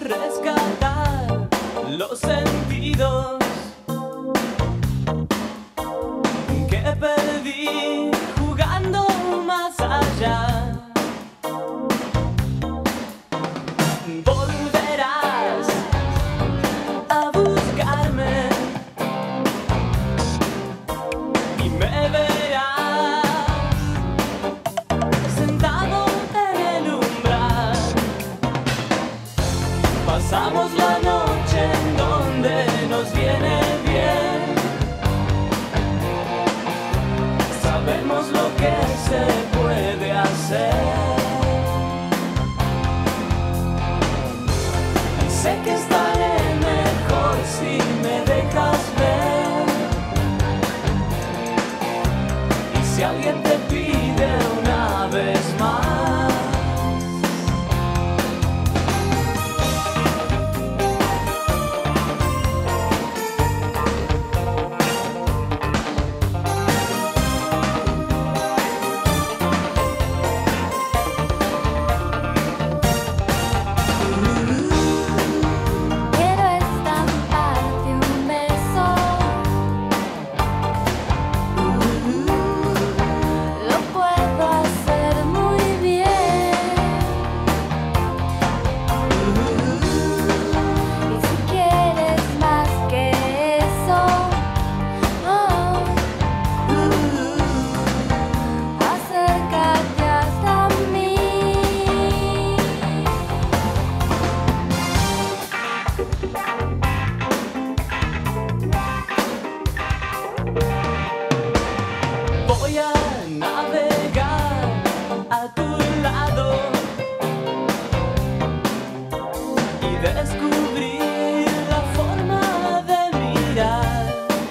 rescatar los sentidos que perdí jugando más allá. Volverás a buscarme y me verás sentado en el umbral. Pasamos la noche en donde nos viene bien. Sabemos lo que se puede hacer. Y sé que estaré mejor si me dejas ver. Y si alguien te pide una vez más. Voy a navegar a tu lado y descubrir la forma de mirar.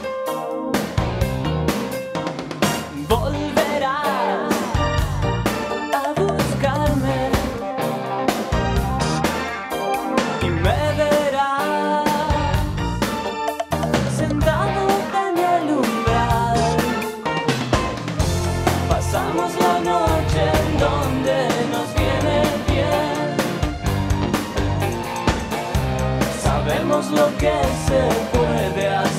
Volverás a buscarme y me verás sentado en el umbral. Pasamos la noche en donde nos viene bien. Sabemos lo que se puede hacer.